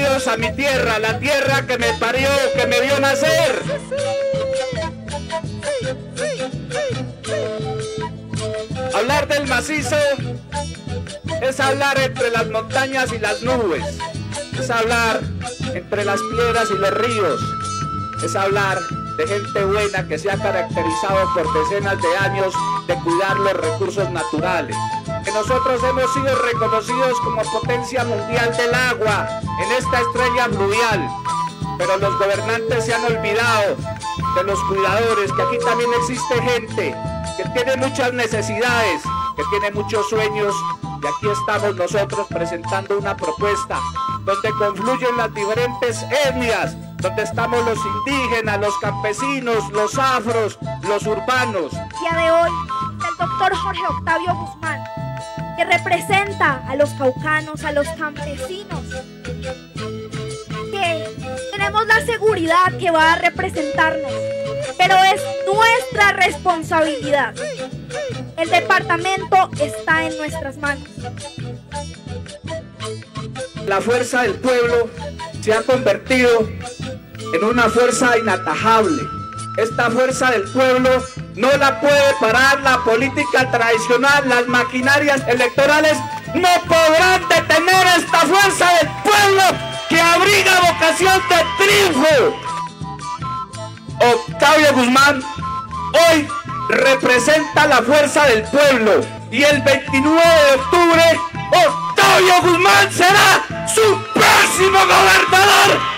Bienvenidos a mi tierra, la tierra que me parió, que me vio nacer. Hablar del macizo es hablar entre las montañas y las nubes, es hablar entre las piedras y los ríos, es hablar de gente buena que se ha caracterizado por decenas de años de cuidar los recursos naturales. Que nosotros hemos sido reconocidos como potencia mundial del agua en esta estrella fluvial, pero los gobernantes se han olvidado de los cuidadores, que aquí también existe gente que tiene muchas necesidades, que tiene muchos sueños, y aquí estamos nosotros presentando una propuesta donde confluyen las diferentes etnias, donde estamos los indígenas, los campesinos, los afros, los urbanos. El día de hoy, el doctor Jorge Octavio Guzmán, que representa a los caucanos, a los campesinos, que tenemos la seguridad que va a representarnos, pero es nuestra responsabilidad. El departamento está en nuestras manos. La fuerza del pueblo se ha convertido en una fuerza inatajable. Esta fuerza del pueblo no la puede parar la política tradicional, las maquinarias electorales no podrán detener esta fuerza del pueblo que abriga vocación de triunfo. Octavio Guzmán hoy representa la fuerza del pueblo y el 29 de octubre Octavio Guzmán será su próximo gobernador